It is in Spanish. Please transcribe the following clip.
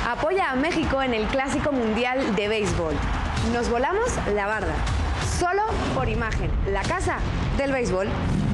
Apoya a México en el Clásico Mundial de Béisbol. Nos volamos la barda. Solo por Imagen, la casa del béisbol.